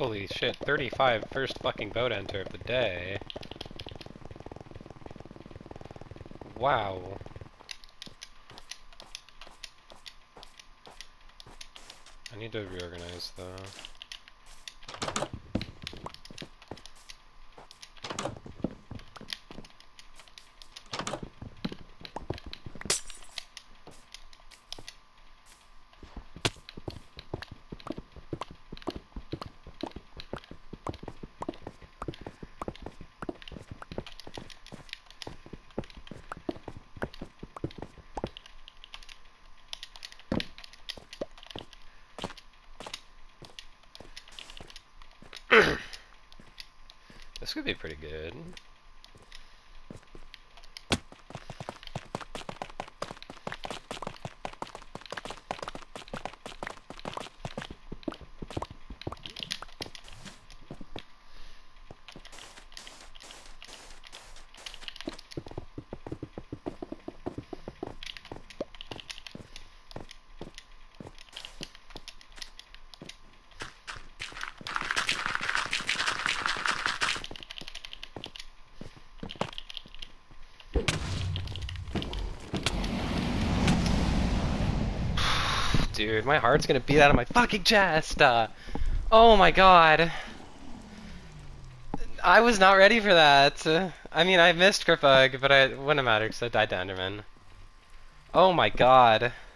Holy shit, 35 first fucking boat enter of the day. Wow. I need to reorganize though. This could be pretty good. Dude, my heart's gonna beat out of my fucking chest! Oh my god. I was not ready for that. I mean, I missed Kripug, but it wouldn't matter because I died to Enderman. Oh my god.